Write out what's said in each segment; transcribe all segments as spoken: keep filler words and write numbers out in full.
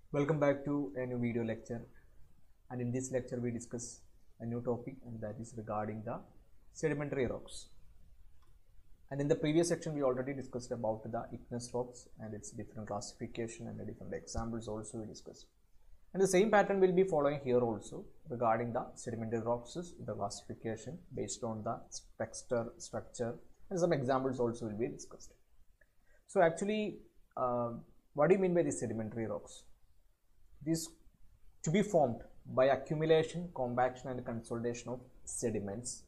Welcome back to a new video lecture, and in this lecture we discuss a new topic, and that is regarding the sedimentary rocks. And in the previous section we already discussed about the igneous rocks and its different classification and the different examples also we discussed. And the same pattern will be following here also regarding the sedimentary rocks, the classification based on the texture, structure, and some examples also will be discussed. So actually, uh, what do you mean by these sedimentary rocks? These to be formed by accumulation, compaction and consolidation of sediments,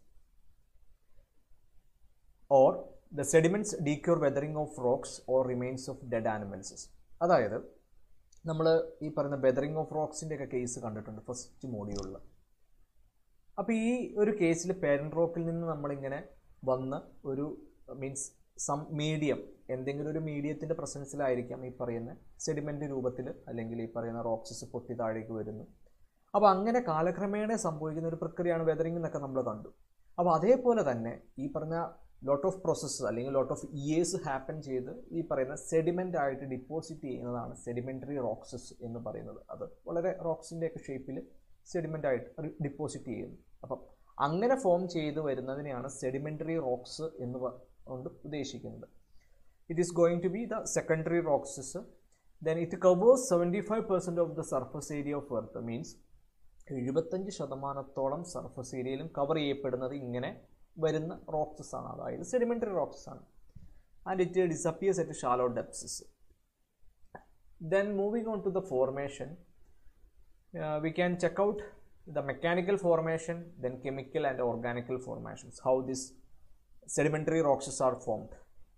or the sediments decay or weathering of rocks or remains of dead animals. അതായത് നമ്മൾ ഈ പറയുന്ന weathering of റോക്സിൻ്റെ ഒക്കെ case കണ്ടിട്ടുണ്ട് first മോഡ്യൂളിൽ. അപ്പോൾ ഈ ഒരു കേസിൽ പേരന്റ് റോക്കിൽ നിന്ന് നമ്മളിങ്ങനെ വന്ന് ഒരു മീൻസ് സം മീഡിയം എന്തെങ്കിലും ഒരു മീഡിയത്തിൻ്റെ പ്രസൻസിലായിരിക്കാം ഈ പറയുന്ന സെഡിമെൻ്റ് രൂപത്തിൽ അല്ലെങ്കിൽ ഈ പറയുന്ന റോക്സസ് പൊട്ടി താഴേക്ക് വരുന്നു. അപ്പോൾ അങ്ങനെ കാലക്രമേണ സംഭവിക്കുന്ന ഒരു പ്രക്രിയയാണ് വെതറിങ് എന്നൊക്കെ നമ്മൾ കണ്ടു. അപ്പോൾ അതേപോലെ തന്നെ ഈ പറഞ്ഞ ലോട്ട് ഓഫ് പ്രോസസ്സ് അല്ലെങ്കിൽ ലോട്ട് ഓഫ് ഇയേഴ്സ് ഹാപ്പൻ ചെയ്ത് ഈ പറയുന്ന സെഡിമെൻ്റ് ആയിട്ട് ഡിപ്പോസിറ്റ് ചെയ്യുന്നതാണ് സെഡിമെൻ്ററി റോക്സസ് എന്ന് പറയുന്നത്. അത് വളരെ റോക്സിൻ്റെയൊക്കെ ഷേപ്പിൽ സെഡിമെൻ്റ് ആയിട്ട് ഡിപ്പോസിറ്റ് ചെയ്യുന്നു. അപ്പം അങ്ങനെ ഫോം ചെയ്ത് വരുന്നതിനെയാണ് സെഡിമെൻ്ററി റോക്സ് എന്ന് കൊണ്ട് ഉദ്ദേശിക്കുന്നത്. It is going to be the secondary rocks. Then it covers seventy five percent of the surface area of earth. Means എഴുപത്തഞ്ച് ശതമാനത്തോളം സർഫസ് ഏരിയയിലും കവർ ചെയ്യപ്പെടുന്നത് ഇങ്ങനെ വരുന്ന റോക്സസ് ആണ്, അതായത് സെഡിമെൻ്ററി റോക്സസ് ആണ്. And it disappears at shallow depths. Then moving on to the formation, we can check out the mechanical formation, then chemical and organical formations, how these sedimentary rocks are formed.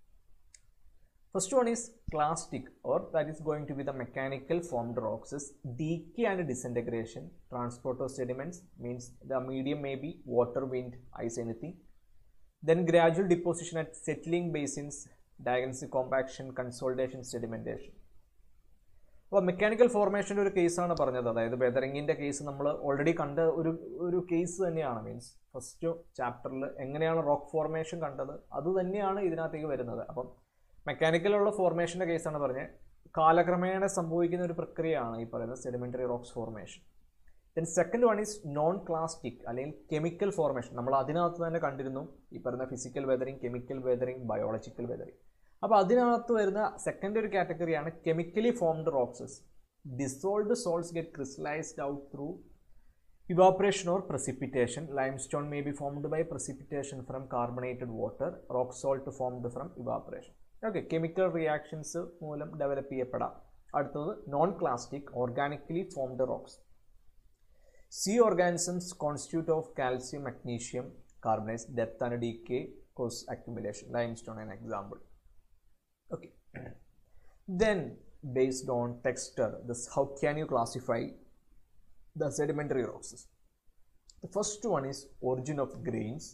First one is clastic, or that is going to be the mechanical formed rocks. Decay and disintegration, transport of sediments, means the medium may be water, wind, ice, anything. Then gradual deposition at settling basins, diagonal compaction, consolidation, sedimentation. അപ്പോൾ mechanical ഫോർമേഷൻ്റെ ഒരു കേസാണ് പറഞ്ഞത്. അതായത് വെതറിങ്ങിൻ്റെ case നമ്മൾ already കണ്ട ഒരു ഒരു കേസ് തന്നെയാണ്. മീൻസ് ഫസ്റ്റ് ചാപ്റ്ററിൽ എങ്ങനെയാണ് റോക്ക് ഫോർമേഷൻ കണ്ടത് അത് തന്നെയാണ് ഇതിനകത്തേക്ക് വരുന്നത്. അപ്പം മെക്കാനിക്കലുള്ള ഫോർമേഷൻ്റെ കേസാണ് പറഞ്ഞത്. കാലക്രമേണ സംഭവിക്കുന്ന ഒരു പ്രക്രിയയാണ് ഈ പറയുന്നത് sedimentary rocks formation. Then second one is non clastic അല്ലെങ്കിൽ കെമിക്കൽ ഫോർമേഷൻ. നമ്മൾ അതിനകത്ത് തന്നെ കണ്ടിരുന്നു ഈ പറയുന്ന physical weathering, chemical weathering, biological weathering. അപ്പോൾ അതിനകത്ത് വരുന്ന സെക്കൻഡ് ഒരു കാറ്റഗറിയാണ് chemically formed rocks. Dissolved salts get crystallised out through evaporation or precipitation. Limestone may be formed by precipitation from carbonated water. Rock salt formed from evaporation. Okay, chemical reactions മൂലം develop ചെയ്യപ്പെടാം. അടുത്തത് non clastic organically formed rocks. Sea organisms constitute of calcium, magnesium carbonates. Death and decay cause accumulation. Limestone an example. Okay. Then based on texture, this how can you classify the sedimentary rocks? The first one is origin of grains.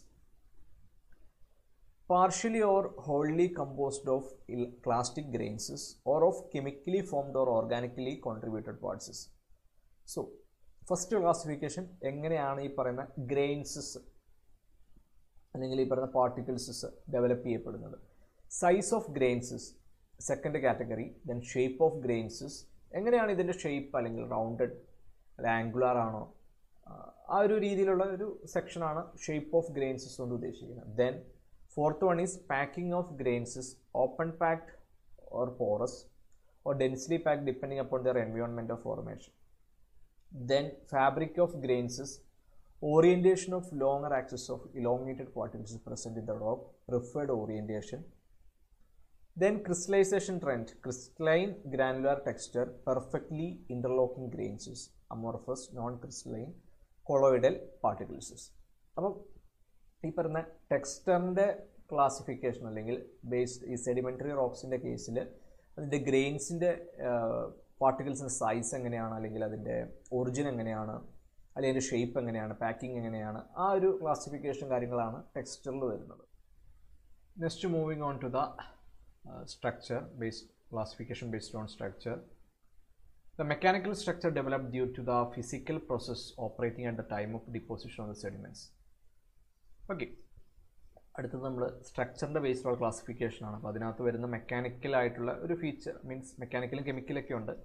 Partially or wholly composed of clastic grains or of chemically formed or organically contributed parts. So first classification എങ്ങനെയാണ് ഈ പറയുന്ന ഗ്രെയിൻസസ് അല്ലെങ്കിൽ ഈ പറയുന്ന particles develop ചെയ്യപ്പെടുന്നത്. Size of grains second category. Then shape of grains, എങ്ങനെയാണ് ഇതിൻ്റെ shape, അല്ലെങ്കിൽ റൗണ്ടഡ് അല്ലെങ്കിൽ ആംഗുലാർ ആണോ, ആ ഒരു രീതിയിലുള്ള ഒരു സെക്ഷനാണ് ഷേപ്പ് ഓഫ് ഗ്രെയിൻസസ് കൊണ്ട് ഉദ്ദേശിക്കുന്നത്. Then fourth one is packing of grains, open packed or porous or densely packed depending upon their environment of formation. Then fabric of grains is orientation of longer axis of elongated particles present in the rock, preferred orientation. Then crystallization trend, crystalline granular texture, perfectly interlocking grains is amorphous non-crystalline colloidal particles. അപ്പോൾ ഈ പറഞ്ഞ ടെക്സ്ചറിൻ്റെ classification അല്ലെങ്കിൽ based ഈ sedimentary റോക്സിൻ്റെ കേസിൽ അതിൻ്റെ ഗ്രെയിൻസിൻ്റെ പാർട്ടിക്കിൾസിൻ്റെ size എങ്ങനെയാണ്, അല്ലെങ്കിൽ അതിൻ്റെ ഒറിജിൻ എങ്ങനെയാണ്, അല്ലെങ്കിൽ അതിൻ്റെ ഷേപ്പ് എങ്ങനെയാണ്, പാക്കിംഗ് എങ്ങനെയാണ്, ആ ഒരു ക്ലാസിഫിക്കേഷൻ കാര്യങ്ങളാണ് ടെക്സ്ചറിൽ വരുന്നത്. Next moving on to the structure based classification based on structure. The mechanical structure developed due to the physical process operating at the time of deposition of the sediments. Okay, അടുത്തത് നമ്മൾ സ്ട്രക്ചറിൻ്റെ ബേസ്ഡുള്ള ക്ലാസിഫിക്കേഷനാണ്. അപ്പോൾ അതിനകത്ത് വരുന്ന മെക്കാനിക്കലായിട്ടുള്ള ഒരു feature, means മെക്കാനിക്കലും കെമിക്കലൊക്കെ ഉണ്ട്.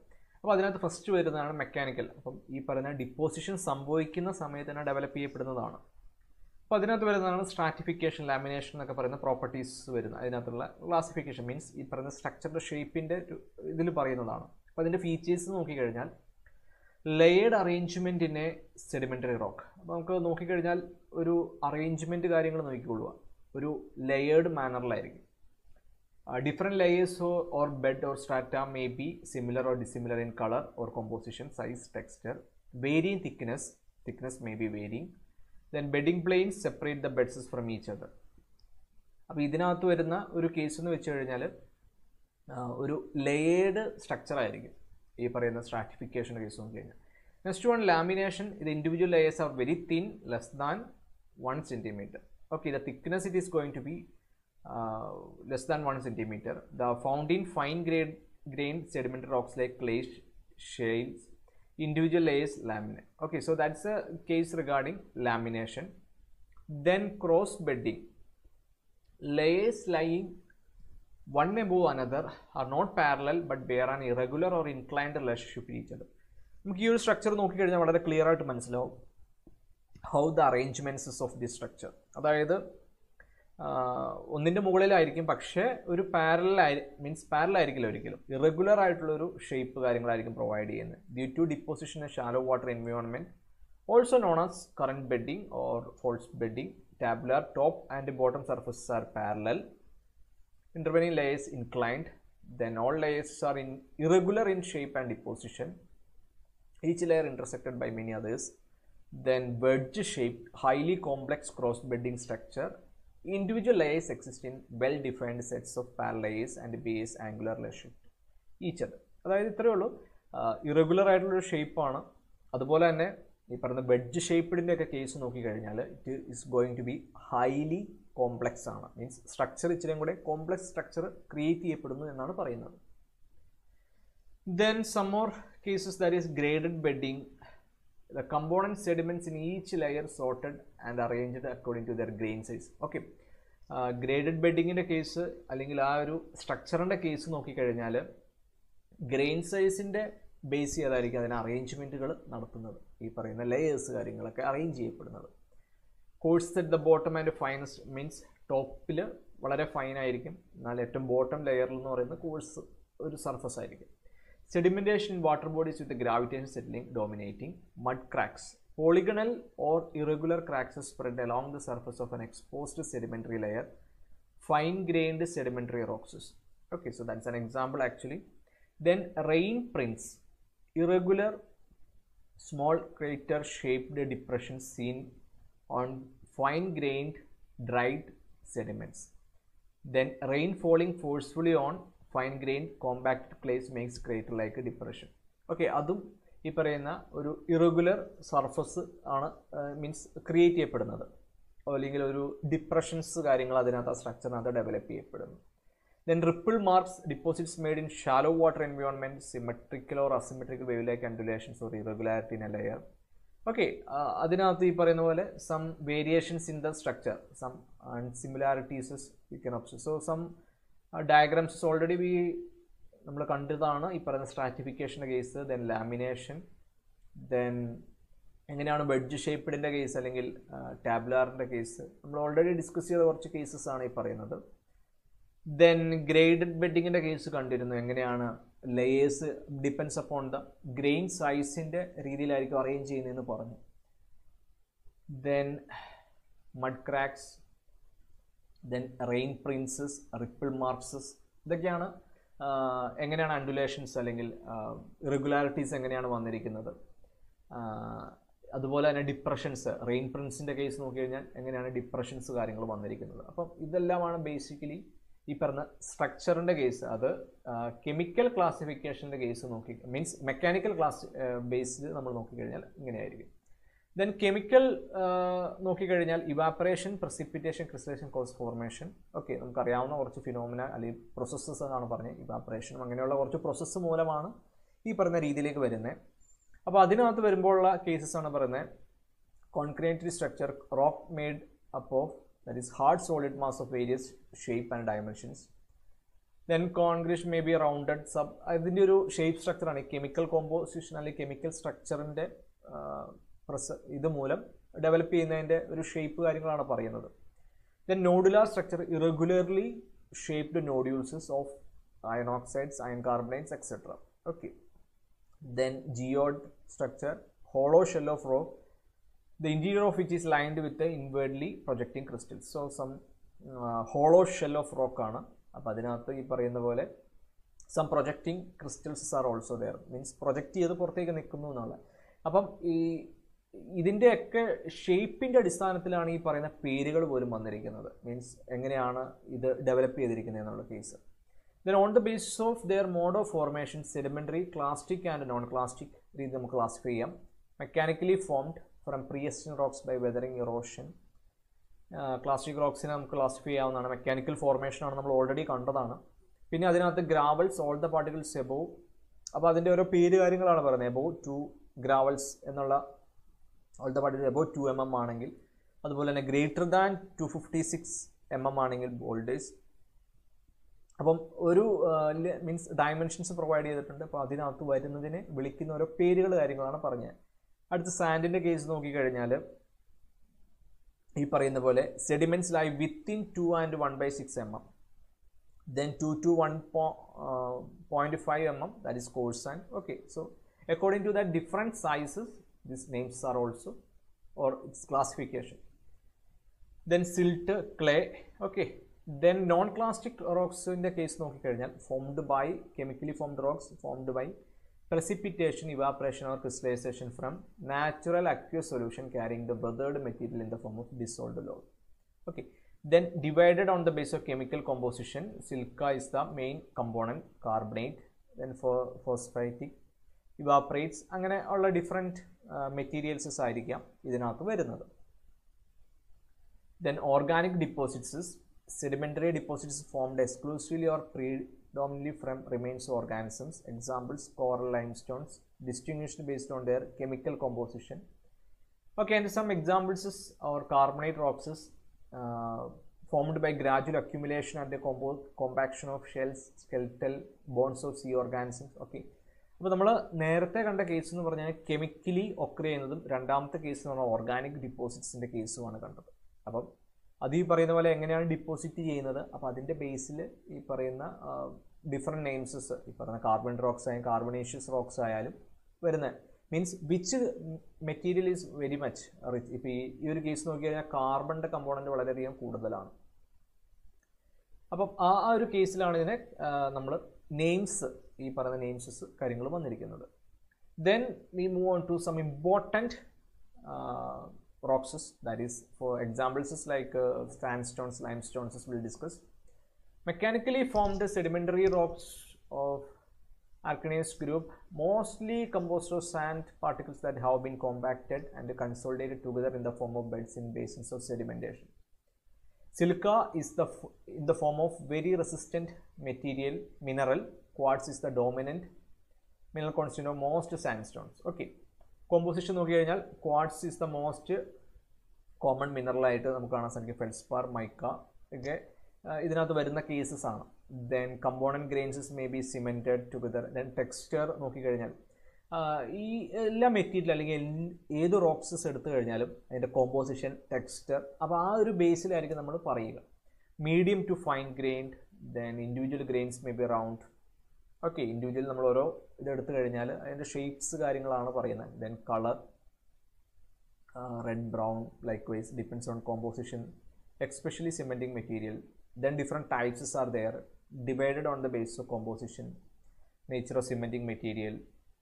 അപ്പോൾ അതിനകത്ത് first വരുന്നതാണ് മെക്കാനിക്കൽ. അപ്പം ഈ പറയുന്ന ഡിപ്പോസിഷൻ സംഭവിക്കുന്ന സമയത്ത് തന്നെ ഡെവലപ്പ് ചെയ്യപ്പെടുന്നതാണ്. അപ്പോൾ അതിനകത്ത് വരുന്നതാണ് സ്ട്രാറ്റിഫിക്കേഷൻ, ലാമിനേഷൻ എന്നൊക്കെ പറയുന്ന പ്രോപ്പർട്ടീസ് വരുന്നത്. അതിനകത്തുള്ള ക്ലാസിഫിക്കേഷൻ മീൻസ് ഈ പറയുന്ന സ്ട്രക്ചറിൻ്റെ ഷേപ്പിൻ്റെ ഇതിൽ പറയുന്നതാണ്. അപ്പോൾ അതിൻ്റെ ഫീച്ചേഴ്സ് നോക്കിക്കഴിഞ്ഞാൽ layered arrangement in a sedimentary rock. അപ്പോൾ നമുക്ക് നോക്കിക്കഴിഞ്ഞാൽ ഒരു അറേഞ്ച്മെൻറ്റ് കാര്യങ്ങൾ നോക്കിക്കൊള്ളുക, ഒരു ലെയേർഡ് മാനറിലായിരിക്കും. Different layers or bed or strata may be similar or dissimilar in colour or composition, size, texture, varying thickness, thickness may be varying. Then bedding planes separate the beds from each other. അപ്പോൾ ഇതിനകത്ത് വരുന്ന ഒരു case എന്ന് വെച്ച് കഴിഞ്ഞാൽ ഒരു layered structure ആയിരിക്കും ഈ പറയുന്ന സ്ട്രാറ്റിഫിക്കേഷൻ കേസ് നോക്കി കഴിഞ്ഞാൽ. Next one lamination. ഇത് individual layers are very thin, less than one centimetre. Okay, the thickness it is going to be less than one centimetre. The found in fine grade grain sedimentary rocks like clay, shales, individual layers, laminate. Okay, so that's a case regarding lamination. Then cross bedding. Layers lying one above another are not parallel but bear an irregular or inclined relationship to each other. നമുക്ക് ഈ ഒരു structure നോക്കിക്കഴിഞ്ഞാൽ വളരെ clear ആയിട്ട് മനസ്സിലാവും how the arrangements of the structure. അതായത് ഒന്നിൻ്റെ മുകളിലായിരിക്കും, പക്ഷേ ഒരു പാരലായി മീൻസ് പാരലായിരിക്കില്ല, ഒരിക്കലും ഇറഗുലർ ആയിട്ടുള്ളൊരു ഷേപ്പ് കാര്യങ്ങളായിരിക്കും പ്രൊവൈഡ് ചെയ്യുന്നത്. Due to deposition in shallow water environment, also known as current bedding or false bedding. Tabular top and bottom surfaces are parallel, intervening layers inclined. Then all layers are in irregular in shape and deposition, each layer intersected by many others. Then wedge shaped, highly complex cross bedding structure. Individual layers exist in well defined sets of parallel layers and base angular relationship each other. അതായത് ഇത്രയേ ഉള്ളൂ. Irregular ആയിട്ടുള്ളൊരു ഷേപ്പാണ്. അതുപോലെ തന്നെ ഈ പറയുന്ന wedge ഷേപ്പിഡിൻ്റെ ഒക്കെ കേസ് നോക്കിക്കഴിഞ്ഞാൽ it is going to be highly complex ആണ്. മീൻസ് സ്ട്രക്ചർ ഇച്ചിരിയും കൂടെ കോംപ്ലക്സ് സ്ട്രക്ചർ ക്രിയേറ്റ് ചെയ്യപ്പെടുന്നു എന്നാണ് പറയുന്നത്. Then some more cases that is graded bedding. The component sediments in each layer sorted and arranged according to their grain size. Okay, graded ബെഡിങ്ങിൻ്റെ case അല്ലെങ്കിൽ ആ ഒരു സ്ട്രക്ചറിൻ്റെ കേസ് നോക്കിക്കഴിഞ്ഞാൽ ഗ്രെയിൻ സൈസിൻ്റെ ബേസ് ചെയ്തായിരിക്കും അതിന് അറേഞ്ച്മെൻറ്റുകൾ നടത്തുന്നത്. ഈ പറയുന്ന ലെയേഴ്സ് കാര്യങ്ങളൊക്കെ അറേഞ്ച് ചെയ്യപ്പെടുന്നത്. Coarse at the bottom and finest means ടോപ്പിൽ വളരെ ഫൈൻ ആയിരിക്കും, എന്നാൽ ഏറ്റവും ബോട്ടം ലെയറിൽ എന്ന് പറയുന്നത് കോഴ്സ് ഒരു സർഫസ് ആയിരിക്കും. Sedimentation in water bodies with gravitation settling dominating. Mud cracks. Polygonal or irregular cracks spread along the surface of an exposed sedimentary layer. Fine grained sedimentary rocks. Okay, so that's an example actually. Then rain prints. Irregular small crater shaped depressions seen on fine grained dried sediments. Then rain falling forcefully on fine grained compacted clays makes crater like a depression. Okay, അതും ഈ പറയുന്ന ഒരു irregular surface ആണ്, means create ചെയ്യപ്പെടുന്നത്, അല്ലെങ്കിൽ ഒരു depressions കാര്യങ്ങൾ അതിനകത്ത് ആ സ്ട്രക്ചറിനകത്ത് ഡെവലപ്പ് ചെയ്യപ്പെടുന്നു. Then ripple marks, deposits made in shallow water environment, symmetrical or asymmetrical wave-like undulations or irregularity in a layer. Okay, അതിനകത്ത് ഈ പറയുന്ന പോലെ some variations in the structure, some similarities you can observe. So some diagrams already we നമ്മൾ കണ്ടതാണ് ഈ പറയുന്ന സ്ട്രാറ്റിഫിക്കേഷൻ്റെ case. Then lamination, then എങ്ങനെയാണ് വെഡ്ജ് ഷേപ്പിഡിൻ്റെ കേസ് അല്ലെങ്കിൽ ടാബ്ലാറിൻ്റെ കേസ്, നമ്മൾ ഓൾറെഡി ഡിസ്കസ് ചെയ്ത കുറച്ച് കേസസ് ആണ് ഈ പറയുന്നത്. ദെൻ ഗ്രേഡഡ് ബെഡിങ്ങിൻ്റെ കേസ് കണ്ടിരുന്നു, എങ്ങനെയാണ് layers depends upon the grain സൈസിൻ്റെ രീതിയിലായിരിക്കും അറേഞ്ച് ചെയ്യുന്നതെന്ന് പറഞ്ഞു. Then mud cracks, then rain prints, ripple marks, ഇതൊക്കെയാണ് എങ്ങനെയാണ് അൻഡുലേഷൻസ് അല്ലെങ്കിൽ ഇറഗുലാരിറ്റീസ് എങ്ങനെയാണ് വന്നിരിക്കുന്നത്. അതുപോലെ തന്നെ ഡിപ്രഷൻസ്, റെയിൻ പ്രിൻസിൻ്റെ കേസ് നോക്കി കഴിഞ്ഞാൽ എങ്ങനെയാണ് ഡിപ്രഷൻസ് കാര്യങ്ങൾ വന്നിരിക്കുന്നത്. അപ്പം ഇതെല്ലാമാണ് ബേസിക്കലി ഈ പറഞ്ഞ സ്ട്രക്ചറിൻ്റെ കേസ്. അത് കെമിക്കൽ ക്ലാസിഫിക്കേഷൻ്റെ കേസ് നോക്കി മീൻസ് മെക്കാനിക്കൽ ക്ലാസ് ബേസിൽ നമ്മൾ നോക്കിക്കഴിഞ്ഞാൽ ഇങ്ങനെയായിരിക്കും. ദെൻ കെമിക്കൽ നോക്കിക്കഴിഞ്ഞാൽ evaporation, precipitation, crystallisation, cause formation. Okay, നമുക്കറിയാവുന്ന കുറച്ച് ഫിനോമിന അല്ലെങ്കിൽ പ്രോസസ്സസ് എന്നാണ് പറഞ്ഞത്. ഇവാപ്പറേഷനും അങ്ങനെയുള്ള കുറച്ച് പ്രോസസ്സ് മൂലമാണ് ഈ പറഞ്ഞ രീതിയിലേക്ക് വരുന്നത്. അപ്പോൾ അതിനകത്ത് വരുമ്പോഴുള്ള കേസസ് ആണ് പറയുന്നത്. Concrete structure, rock made up of, that is hard solid mass of various shape and dimensions. Then rain prints, irregular small crater shaped depressions seen on fine grained dried sediments. Then rain falling forcefully on fine grained compacted clays makes crater like a depression. Okay, adum ee parayna oru irregular small then concrete may be rounded sub, അതിൻ്റെ ഒരു shape സ്ട്രക്ചറാണ് ഈ chemical composition അല്ലെങ്കിൽ chemical സ്ട്രക്ചറിൻ്റെ പ്രസ ഇത് മൂലം develop ചെയ്യുന്നതിൻ്റെ ഒരു ഷേപ്പ് കാര്യങ്ങളാണ് പറയുന്നത്. Then nodular structure, irregularly shaped nodules of iron oxides, iron carbonates, et cetera. Okay. Then geode structure, hollow shell of rock, the interior of which is lined with the inwardly projecting crystals. So some uh, hollow shell of rock ആണ്. അപ്പോൾ അതിനകത്ത് ഈ പറയുന്ന പോലെ some projecting crystals are also there. Means project ചെയ്ത് പുറത്തേക്ക് നിൽക്കുന്നു എന്നുള്ള. അപ്പം ഈ ഇതിൻ്റെയൊക്കെ ഷേപ്പിൻ്റെ അടിസ്ഥാനത്തിലാണ് ഈ പറയുന്ന പേരുകൾ പോലും വന്നിരിക്കുന്നത്. മീൻസ് എങ്ങനെയാണ് ഇത് ഡെവലപ്പ് ചെയ്തിരിക്കുന്നത് എന്നുള്ള case. Then on the basis of their mode of formation, sedimentary, clastic and non-clastic രീതി നമുക്ക് ക്ലാസിഫൈ ചെയ്യാം. Mechanically formed from pre-existing rocks by weathering, erosion. Classic റോക്സിനെ നമുക്ക് ക്ലാസിഫൈ ചെയ്യാവുന്നതാണ്. മെക്കാനിക്കൽ ഫോർമേഷൻ ആണ്, നമ്മൾ ഓൾറെഡി കണ്ടതാണ്. പിന്നെ അതിനകത്ത് gravels, all the particles above, അപ്പോൾ അതിൻ്റെ ഓരോ പേര് കാര്യങ്ങളാണ് പറയുന്നത്. എബോവ് ടു ഗ്രാവൽസ് എന്നുള്ള all the particles above two m m ആണെങ്കിൽ, അതുപോലെ തന്നെ greater than two fifty six m m ആണെങ്കിൽ ബോൾഡേഴ്സ്. അപ്പം ഒരു മീൻസ് ഡയമെൻഷൻസ് പ്രൊവൈഡ് ചെയ്തിട്ടുണ്ട്. അപ്പോൾ അതിനകത്ത് വരുന്നതിനെ വിളിക്കുന്ന ഓരോ പേരുകൾ കാര്യങ്ങളാണ് പറഞ്ഞത്. അടുത്ത സാൻഡിൻ്റെ കേസ് നോക്കിക്കഴിഞ്ഞാൽ ഈ പറയുന്ന പോലെ sediments lie within two and one by six m m, then two to one point five m m, that is coarse sand. Okay, so according to that different sizes this names are also or its classification. Then silt, clay. Okay, then non-clastic rocks in the case നോക്കിക്കഴിഞ്ഞാൽ formed by chemically formed rocks formed by precipitation, evaporation or crystallization from natural aqueous solution carrying the weathered material in the form of dissolved log. Okay, then divided on the basis of chemical composition, silica is the main component, carbonate, then for phosphatic, evaporates, അങ്ങനെ ഉള്ള different materials ആയിരിക്കാം ഇതിനകത്ത് വരുന്നത്. Then organic deposits, sedimentary deposits formed exclusively or predominantly from remains of organisms. Examples, coral limestones, distinguished based on their chemical composition. Okay, and some examples are carbonate rocks uh, formed by gradual accumulation and the compaction of shells, skeletal bones of sea organisms. Okay, അപ്പോൾ നമ്മൾ നേരത്തെ കണ്ട case എന്ന് പറഞ്ഞാൽ chemically occur ചെയ്യുന്നതും, രണ്ടാമത്തെ case എന്ന് പറഞ്ഞാൽ ഓർഗാനിക് ഡിപ്പോസിറ്റ്സിൻ്റെ കേസുമാണ് കണ്ടത്. അപ്പം അത് ഈ പറയുന്ന പോലെ എങ്ങനെയാണ് ഡിപ്പോസിറ്റ് ചെയ്യുന്നത്, അപ്പോൾ അതിൻ്റെ ബേസിൽ ഈ പറയുന്ന ഡിഫറെൻറ്റ് നെയിംസസ്, ഈ പറയുന്ന കാർബൺ റോക്സ് ആയാലും കാർബണേഷ്യസ് റോക്സ് ആയാലും വരുന്നത്. Means which material is very much rich. ഇപ്പോൾ ഈ ഈ ഒരു കേസ് നോക്കി കഴിഞ്ഞാൽ കാർബണിൻ്റെ കമ്പോണൻറ്റ് വളരെയധികം കൂടുതലാണ്. അപ്പം ആ ആ ഒരു കേസിലാണ് ഇതിനെ നമ്മൾ നെയിംസ്, ഈ പറയുന്ന നെയിംസസ് കാര്യങ്ങൾ വന്നിരിക്കുന്നത്. Then we move on to some important rocks, that is for examples like uh, sandstones, limestones we'll discuss. Mechanically formed sedimentary rocks of Archeneous group, mostly composed of sand particles that have been compacted and consolidated together in the form of beds in basins of sedimentation. Silica is the in the form of very resistant material mineral. Quartz is the dominant mineral constituent of most sandstones. Okay, composition നോക്കി കഴിഞ്ഞാൽ quartz is the most common മിനറലായിട്ട് നമുക്ക് കാണാൻ സാധിക്കും. Feldspar, mica ഒക്കെ ഇതിനകത്ത് വരുന്ന cases ആണ്. Then component grains may be cemented together. Then texture നോക്കിക്കഴിഞ്ഞാൽ ഈ എല്ലാ മെറ്റീരിയൽ അല്ലെങ്കിൽ ഏത് റോക്സസ് എടുത്തു കഴിഞ്ഞാലും അതിൻ്റെ കോമ്പോസിഷൻ, ടെക്സ്ചർ, അപ്പോൾ ആ ഒരു ബേസിലായിരിക്കും നമ്മൾ പറയുക. Medium to fine grained, then individual grains may be round. Okay, individual നമ്മൾ ഓരോ ഇതെടുത്തു കഴിഞ്ഞാൽ അതിൻ്റെ ഷേപ്സ് കാര്യങ്ങളാണ് പറയുന്നത്. Then colour, red, brown, likewise depends on composition, especially cementing material. Then different types are there divided on the base of composition, nature of cementing material,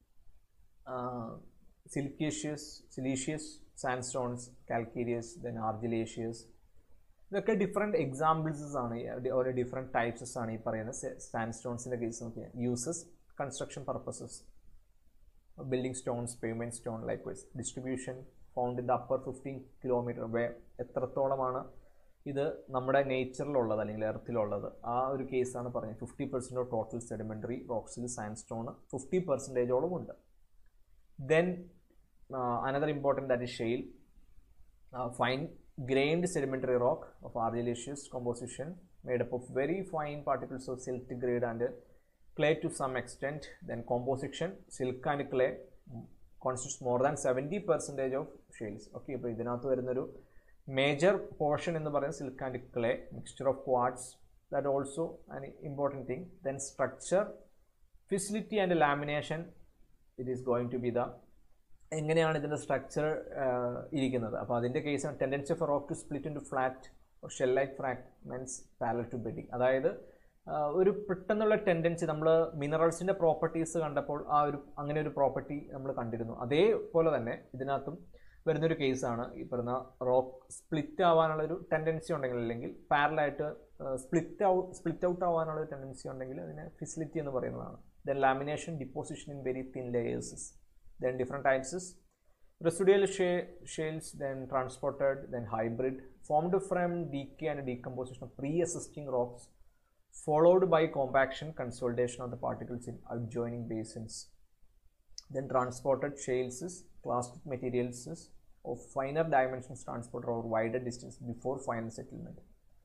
siliceous, siliceous, sandstones, calcareous, then argillaceous. ഇതൊക്കെ different examples ആണ്, ഓരോ different types ആണ് ഈ പറയുന്ന സാൻഡ്സ്റ്റോൺസിൻ്റെ കേസ് നോക്കിയാൽ. Uses, construction purposes, building stones, pavement stone, likewise. Distribution found in the upper fifteen kilometre way, എത്രത്തോളമാണ് ഇത് നമ്മുടെ നേച്ചറിലുള്ളത് അല്ലെങ്കിൽ എർത്തിലുള്ളത്, ആ ഒരു കേസാണ് പറഞ്ഞത്. Fifty percent of total sedimentary റോക്സിൽ സാൻഡ്സ്റ്റോൺ ഫിഫ്റ്റി പെർസെൻറ്റേജോളം ഉണ്ട്. Then another important that is shale, fine grained sedimentary rock of argillaceous composition, made up of very fine particles of silt grade and clay to some extent. Then composition, silk and clay constitutes more than seventy percentage of shales. Okay, അപ്പോൾ ഇതിനകത്ത് വരുന്നൊരു major portion എന്ന് പറയുന്നത് silt and clay, mixture of quartz, that also an important thing. Then structure, facility and lamination, it is going to be the എങ്ങനെയാണ് ഇതിൻ്റെ structure ഇരിക്കുന്നത്. അപ്പോൾ അതിൻ്റെ കേസാണ് tendency of rock to split into flat shell like fragments parallel to bedding. അതായത് ഒരു പെട്ടെന്നുള്ള tendency നമ്മൾ മിനറൽസിൻ്റെ പ്രോപ്പർട്ടീസ് കണ്ടപ്പോൾ ആ ഒരു അങ്ങനെ ഒരു പ്രോപ്പർട്ടി നമ്മൾ കണ്ടിരുന്നു. അതേപോലെ തന്നെ ഇതിനകത്തും വരുന്നൊരു കേസാണ് ഈ പറയുന്ന റോക്ക് സ്പ്ലിറ്റ് ആവാനുള്ള ഒരു ടെൻഡൻസി ഉണ്ടെങ്കിൽ, അല്ലെങ്കിൽ പാരലായിട്ട് സ്പ്ലിറ്റ് ഔട്ട് സ്പ്ലിറ്റ് ഔട്ട് ആവാനുള്ള ഒരു ടെൻഡൻസി ഉണ്ടെങ്കിൽ അതിനെ ഫെസിലിറ്റി എന്ന് പറയുന്നതാണ്. Then lamination, deposition in very thin layers. Then different types is residual shales, then transported, then hybrid, formed from decay and decomposition of pre-existing rocks, followed by compaction, consolidation of the particles in adjoining basins. Then transported shales is clastic materials of finer dimensions transported over wider distance before final settlement.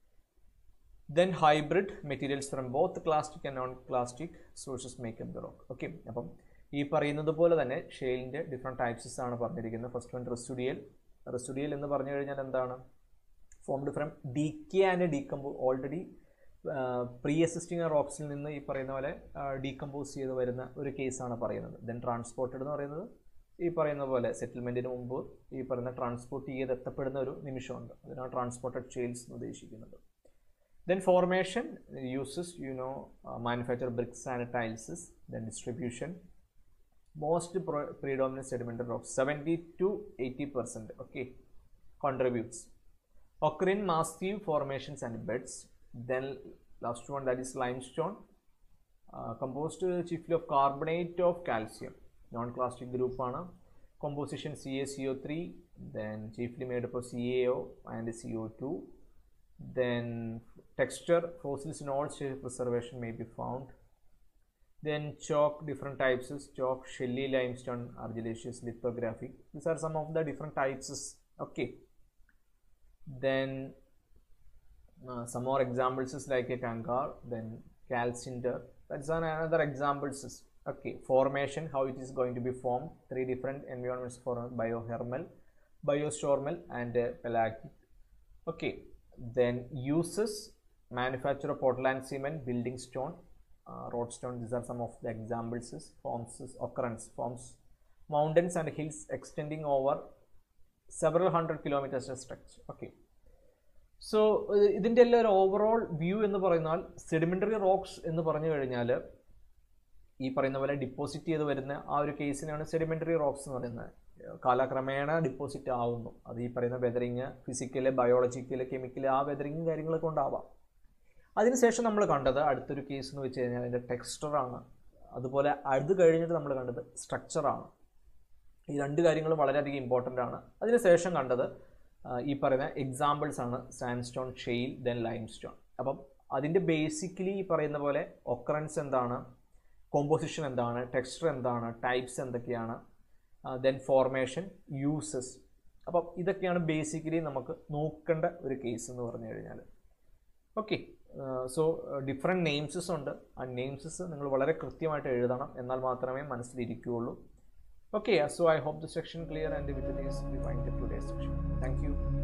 Then hybrid materials from both clastic and non-clastic sources make up the rock. Okay, അപ്പം ഈ പറയുന്നത് പോലെ തന്നെ ഷെയിലിൻ്റെ different types ആണ് പറഞ്ഞിരിക്കുന്നത്. First one residual. Residual എന്ന് പറഞ്ഞു കഴിഞ്ഞാൽ എന്താണ്? ഫോംഡ് ഫ്രം ഡീക്കേ ആൻഡ് ഡീകമ്പോ ഓൾറെഡി പ്രീ എക്സിസ്റ്റിംഗ് റോക്സിൽ നിന്ന് ഈ പറയുന്ന പോലെ ഡീകമ്പോസ് ചെയ്ത് വരുന്ന ഒരു കേസാണ് പറയുന്നത്. ദെൻ ട്രാൻസ്പോർട്ടഡ് എന്ന് പറയുന്നത് ഈ പറയുന്ന പോലെ സെറ്റിൽമെൻറ്റിന് മുമ്പ് ഈ പറയുന്ന ട്രാൻസ്പോർട്ട് ചെയ്ത് എത്തപ്പെടുന്ന ഒരു നിമിഷമുണ്ട്, അതിനാണ് ട്രാൻസ്പോർട്ടഡ് ഷെയിൽസ് എന്ന് ഉദ്ദേശിക്കുന്നത്. Then formation uses, you know, uh, manufacture bricks and tiles. Then distribution, most pro- predominant sedimentary rocks, seventy to eighty percent, okay, contributes. Occur in massive formations and beds. Then last one, that is limestone, uh, composed chiefly of carbonate of calcium, non-clastic group ana. Composition C a C O three, then chiefly made up of C a O and C O two. Then texture, fossils in all stage of preservation may be found. Then chalk, different types is chalk, shelly limestone, argillaceous, lithographic. These are some of the different types. Okay. Then uh, some more examples is like a kankar, then calcinder. That's another examples. Okay. Formation, how it is going to be formed. Three different environments for biohermal, biostormal, and uh, pelagic. Okay. Then uses, manufacture of Portland cement, building stone, uh, road stone. These are some of the examples. Forms, occurrence, forms mountains and hills extending over several hundred kilometers of stretch. Okay. So ഇതിൻ്റെ എല്ലാം ഒരു overall view എന്ന് പറയുന്നാൽ sedimentary rocks എന്ന് പറഞ്ഞു കഴിഞ്ഞാൽ ഈ പറയുന്ന പോലെ ഡിപ്പോസിറ്റ് ചെയ്ത് വരുന്ന ആ ഒരു കേസിനാണ് സെഡിമെൻ്ററി റോക്സ് എന്ന് പറയുന്നത്. കാലക്രമേണ ഡിപ്പോസിറ്റ് ആവുന്നു. അത് ഈ പറയുന്ന വെതറിങ്, ഫിസിക്കല്, ബയോളജിക്കല്, കെമിക്കല്, ആ വെതറിങ് കാര്യങ്ങളൊക്കെ ഉണ്ടാവാം. അതിനുശേഷം നമ്മൾ കണ്ടത് അടുത്തൊരു കേസ് എന്ന് വെച്ച് കഴിഞ്ഞാൽ അതിൻ്റെ ടെക്സ്ചറാണ്. അതുപോലെ അത് കഴിഞ്ഞിട്ട് നമ്മൾ കണ്ടത് സ്ട്രക്ചറാണ്. ഈ രണ്ട് കാര്യങ്ങളും വളരെയധികം ഇമ്പോർട്ടൻ്റ് ആണ്. അതിനുശേഷം കണ്ടത് ഈ പറയുന്ന എക്സാമ്പിൾസ് ആണ് സാൻഡ്സ്റ്റോൺ, ഷെയിൽ, ദെൻ ലൈംസ്റ്റോൺ. അപ്പം അതിൻ്റെ ബേസിക്കലി ഈ പറയുന്ന പോലെ ഒക്കറൻസ് എന്താണ്, കോമ്പോസിഷൻ എന്താണ്, ടെക്സ്ചർ എന്താണ്, ടൈപ്സ് എന്തൊക്കെയാണ്, ദെൻ ഫോർമേഷൻ, യൂസസ്. അപ്പം ഇതൊക്കെയാണ് ബേസിക്കലി നമുക്ക് നോക്കേണ്ട ഒരു കേസ് എന്ന് പറഞ്ഞു കഴിഞ്ഞാൽ. ഓക്കെ, സോ ഡിഫറെൻറ്റ് നെയിംസസ് ഉണ്ട്. ആ നെയിംസസ് നിങ്ങൾ വളരെ കൃത്യമായിട്ട് എഴുതണം, എന്നാൽ മാത്രമേ മനസ്സിലിരിക്കുകയുള്ളൂ. Okay, so I hope the section clear, and with this we wind up today's section. Thank you.